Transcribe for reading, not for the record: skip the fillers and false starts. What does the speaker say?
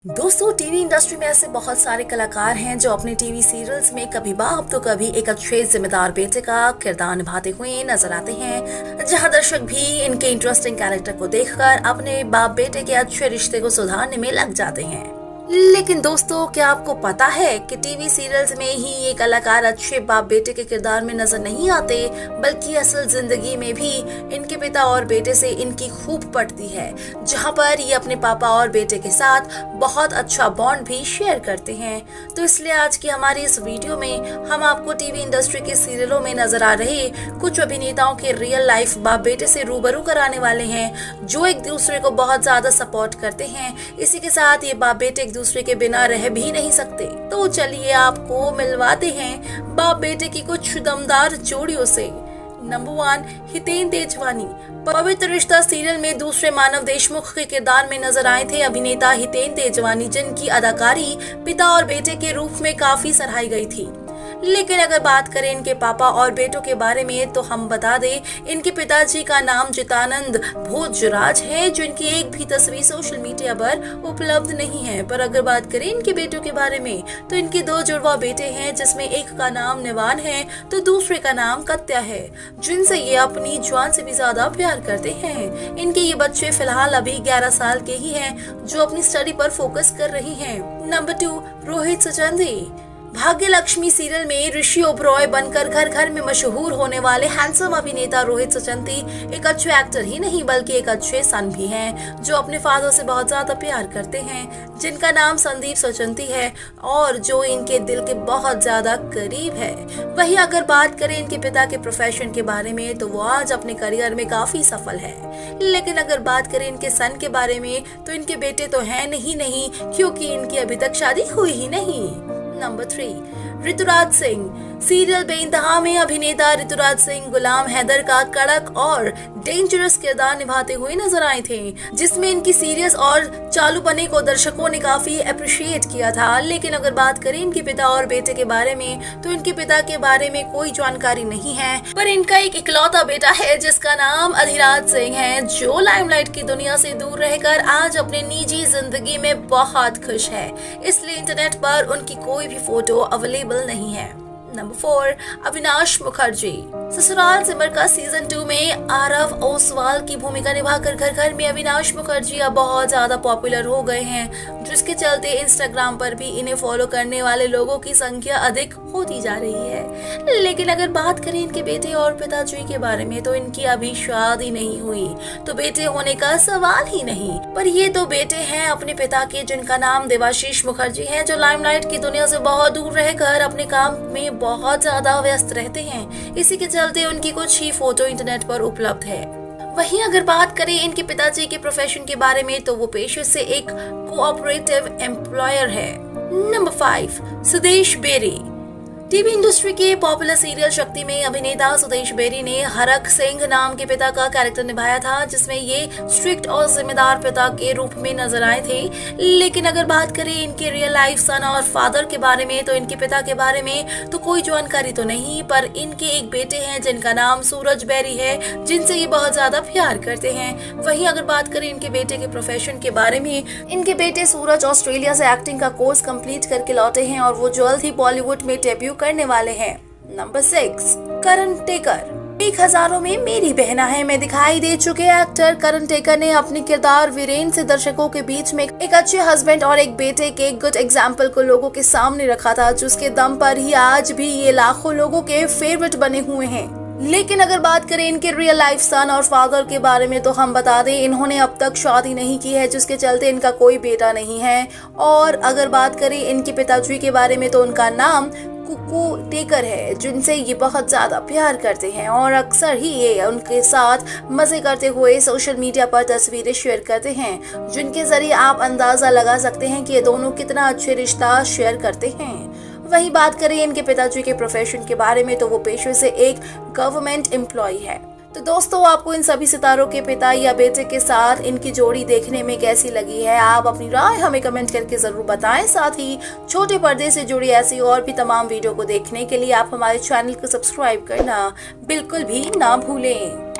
दोस्तों, TV industry में ऐसे बहुत सारे कलाकार हैं जो अपने टीवी सीरियल्स में कभी बाप तो कभी एक अच्छे जिम्मेदार बेटे का किरदार निभाते हुए नजर आते हैं, जहां दर्शक भी इनके इंटरेस्टिंग कैरेक्टर को देखकर अपने बाप बेटे के अच्छे रिश्ते को सुधारने में लग जाते हैं। लेकिन दोस्तों, क्या आपको पता है कि टीवी सीरियल्स में ही ये कलाकार अच्छे बाप बेटे के किरदार में नजर नहीं आते, बल्कि असल जिंदगी में भी इनके पिता और बेटे से इनकी खूब पटती है, जहां पर ये अपने पापा और बेटे के साथ बहुत अच्छा बॉन्ड भी शेयर करते हैं। तो इसलिए आज की हमारी इस वीडियो में हम आपको टीवी इंडस्ट्री के सीरियलों में नजर आ रहे कुछ अभिनेताओं के रियल लाइफ बाप बेटे से रूबरू कराने वाले हैं, जो एक दूसरे को बहुत ज्यादा सपोर्ट करते हैं। इसी के साथ ये बाप बेटे एक दूसरे के बिना रह भी नहीं सकते। तो चलिए आपको मिलवाते हैं बाप बेटे की कुछ दमदार जोड़ियों से। नंबर 1, हितेन तेजवानी। पवित्र रिश्ता सीरियल में दूसरे मानव देशमुख के किरदार में नजर आए थे अभिनेता हितेन तेजवानी, जिनकी अदाकारी पिता और बेटे के रूप में काफी सराही गई थी। लेकिन अगर बात करें इनके पापा और बेटों के बारे में, तो हम बता दें इनके पिताजी का नाम जितानंद भोजराज है, जो इनकी एक भी तस्वीर सोशल मीडिया पर उपलब्ध नहीं है। पर अगर बात करें इनके बेटों के बारे में, तो इनके 2 जुड़वा बेटे हैं, जिसमें एक का नाम निवान है तो दूसरे का नाम कत्या है, जिनसे ये अपनी जान से भी ज्यादा प्यार करते हैं। इनके ये बच्चे फिलहाल अभी 11 साल के ही हैं, जो अपनी स्टडी पर फोकस कर रही हैं। नंबर 2, रोहित सचंदी। भाग्य लक्ष्मी सीरियल में ऋषि ओबरॉय बनकर घर घर में मशहूर होने वाले हैंडसम अभिनेता रोहित सचंती एक अच्छे एक्टर ही नहीं, बल्कि एक अच्छे सन भी हैं, जो अपने फादर से बहुत ज्यादा प्यार करते हैं, जिनका नाम संदीप सचंती है और जो इनके दिल के बहुत ज्यादा करीब है। वहीं अगर बात करें इनके पिता के प्रोफेशन के बारे में, तो वो आज अपने करियर में काफी सफल है। लेकिन अगर बात करें इनके सन के बारे में, तो इनके बेटे तो हैं नहीं, क्योंकि इनकी अभी तक शादी हुई ही नहीं। नंबर 3, ऋतुराज सिंह। सीरियल बेइंतहा में अभिनेता ऋतुराज सिंह गुलाम हैदर का कड़क और डेंजरस किरदार निभाते हुए नजर आए थे, जिसमें इनकी सीरियस और चालूपने को दर्शकों ने काफी अप्रिशिएट किया था। लेकिन अगर बात करें इनके पिता और बेटे के बारे में, तो इनके पिता के बारे में कोई जानकारी नहीं है, पर इनका एक इकलौता बेटा है जिसका नाम अधिराज सिंह है, जो लाइमलाइट की दुनिया से दूर रहकर आज अपने निजी जिंदगी में बहुत खुश है। इसलिए इंटरनेट पर उनकी कोई भी फोटो अवेलेबल नहीं है। नंबर 4, अविनाश मुखर्जी। ससुराल सिमर का सीजन 2 में आरव ओसवाल की भूमिका निभाकर घर घर में अविनाश मुखर्जी अब बहुत ज्यादा पॉपुलर हो गए हैं, जिसके चलते इंस्टाग्राम पर भी इन्हें फॉलो करने वाले लोगों की संख्या अधिक होती जा रही है। लेकिन अगर बात करें इनके बेटे और पिताजी के बारे में, तो इनकी अभी शादी नहीं हुई, तो बेटे होने का सवाल ही नहीं। पर ये तो बेटे हैं अपने पिता के, जिनका नाम देवाशीष मुखर्जी है, जो लाइमलाइट की दुनिया से बहुत दूर रहकर अपने काम में बहुत ज्यादा व्यस्त रहते हैं। इसी के चलते उनकी कुछ ही फोटो इंटरनेट पर उपलब्ध है। वहीं अगर बात करें इनके पिताजी के प्रोफेशन के बारे में, तो वो पेशे से एक कोऑपरेटिव एम्प्लॉयर है। Number 5, Sudesh Berry. TV industry के पॉपुलर सीरियल शक्ति में अभिनेता सुदेश बेरी ने हरक सिंह नाम के पिता का कैरेक्टर निभाया था, जिसमें ये स्ट्रिक्ट और जिम्मेदार पिता के रूप में नजर आए थे। लेकिन अगर बात करें इनके रियल लाइफ सन और फादर के बारे में, तो इनके पिता के बारे में तो कोई जानकारी तो नहीं, पर इनके एक बेटे हैं जिनका नाम सूरज बेरी है, जिनसे ये बहुत ज्यादा प्यार करते हैं। वहीं अगर बात करें इनके बेटे के प्रोफेशन के बारे में, इनके बेटे सूरज ऑस्ट्रेलिया से एक्टिंग का कोर्स कंप्लीट करके लौटे हैं और वो जल्द ही बॉलीवुड में डेब्यू करने वाले हैं। नंबर 6, करण टेकर। एक हजारों में मेरी बहना है में दिखाई दे चुके एक्टर करण टेकर ने अपने किरदार वीरेन से दर्शकों के बीच में एक अच्छे हस्बैंड और एक बेटे के गुड एग्जाम्पल को लोगों के सामने रखा था, जिसके दम पर ही आज भी ये लाखों लोगों के फेवरेट बने हुए हैं। लेकिन अगर बात करें इनके रियल लाइफ सन और फादर के बारे में, तो हम बता दें इन्होंने अब तक शादी नहीं की है, जिसके चलते इनका कोई बेटा नहीं है। और अगर बात करें इनके पिताजी के बारे में, तो उनका नाम कुकू टेकर है, जिनसे ये बहुत ज्यादा प्यार करते हैं और अक्सर ही ये उनके साथ मजे करते हुए सोशल मीडिया पर तस्वीरें शेयर करते हैं, जिनके जरिए आप अंदाजा लगा सकते हैं कि ये दोनों कितना अच्छे रिश्ता शेयर करते हैं। वही बात करें इनके पिताजी के प्रोफेशन के बारे में, तो वो पेशे से एक गवर्नमेंट एम्प्लॉय है। तो दोस्तों, आपको इन सभी सितारों के पिता या बेटे के साथ इनकी जोड़ी देखने में कैसी लगी है, आप अपनी राय हमें कमेंट करके जरूर बताएं। साथ ही छोटे पर्दे से जुड़ी ऐसी और भी तमाम वीडियो को देखने के लिए आप हमारे चैनल को सब्सक्राइब करना बिल्कुल भी ना भूलें।